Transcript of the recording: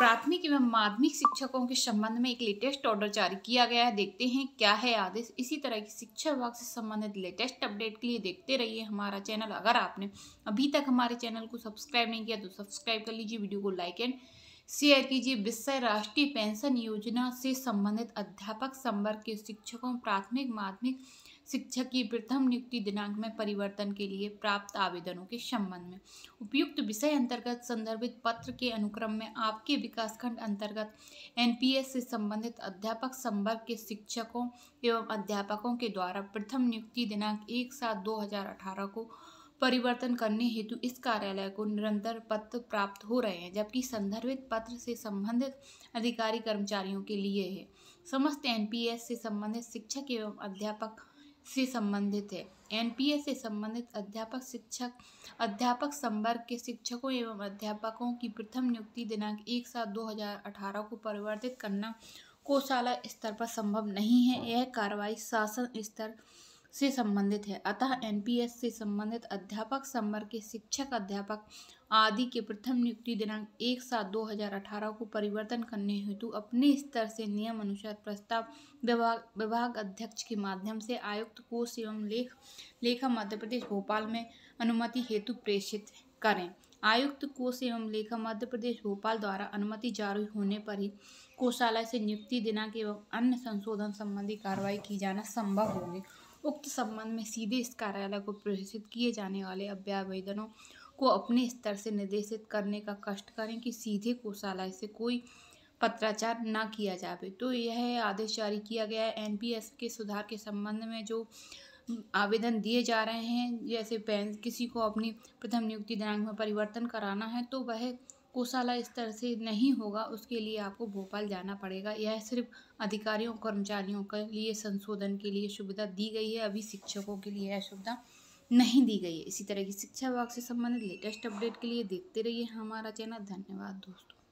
प्राथमिक एवं माध्यमिक शिक्षकों के संबंध में एक लेटेस्ट ऑर्डर जारी किया गया है। देखते हैं क्या है आदेश। इसी तरह की शिक्षा विभाग से संबंधित लेटेस्ट अपडेट के लिए देखते रहिए हमारा चैनल। अगर आपने अभी तक हमारे चैनल को सब्सक्राइब नहीं किया तो सब्सक्राइब कर लीजिए, वीडियो को लाइक एंड शेयर कीजिए। विषय राष्ट्रीय पेंशन योजना से संबंधित अध्यापक संवर्ग के शिक्षकों प्राथमिक माध्यमिक शिक्षक की प्रथम नियुक्ति दिनांक में परिवर्तन के लिए प्राप्त आवेदनों के संबंध में उपयुक्त विषय अंतर्गत संदर्भित पत्र के अनुक्रम में आपके विकासखंड अंतर्गत एनपीएस से संबंधित अध्यापक संवर्ग के शिक्षकों एवं अध्यापकों के द्वारा प्रथम नियुक्ति दिनांक 1/7/2018 को परिवर्तन करने हेतु इस कार्यालय को निरंतर पत्र प्राप्त हो रहे हैं, जबकि संदर्भित पत्र से संबंधित अधिकारी कर्मचारियों के लिए है। समस्त एनपीएस से संबंधित शिक्षक एवं अध्यापक से संबंधित है। एनपीएस से संबंधित अध्यापक संवर्ग के शिक्षकों एवं अध्यापकों की प्रथम नियुक्ति दिनांक 1/7/2018 को परिवर्तित करना कोषालय स्तर पर संभव नहीं है। यह कार्रवाई शासन स्तर से संबंधित है। अतः एनपीएस से संबंधित अध्यापक संवर्ग के शिक्षक अध्यापक आदि के प्रथम नियुक्ति दिनांक 1/7/2018 को परिवर्तन करने हेतु अपने स्तर से नियम अनुसार प्रस्ताव विभाग अध्यक्ष के माध्यम से आयुक्त कोष एवं लेखा मध्य प्रदेश भोपाल में अनुमति हेतु प्रेषित करें। आयुक्त कोष एवं लेखा मध्य प्रदेश भोपाल द्वारा अनुमति जारी होने पर ही कोषालय से नियुक्ति दिनांक एवं अन्य संशोधन संबंधी कार्रवाई की जाना संभव होगी। उक्त संबंध में सीधे इस कार्यालय को प्रेषित किए जाने वाले आवेदनों को अपने स्तर से निर्देशित करने का कष्ट करें कि सीधे कोषालय से कोई पत्राचार न किया जाए। तो यह आदेश जारी किया गया है। एनपीएस के सुधार के संबंध में जो आवेदन दिए जा रहे हैं, जैसे किसी को अपनी प्रथम नियुक्ति दिनांक में परिवर्तन कराना है तो वह कोषालय स्तर से नहीं होगा, उसके लिए आपको भोपाल जाना पड़ेगा। यह सिर्फ अधिकारियों कर्मचारियों के लिए संशोधन के लिए सुविधा दी गई है, अभी शिक्षकों के लिए यह सुविधा नहीं दी गई है। इसी तरह की शिक्षा विभाग से संबंधित लेटेस्ट अपडेट के लिए देखते रहिए हमारा चैनल। धन्यवाद दोस्तों।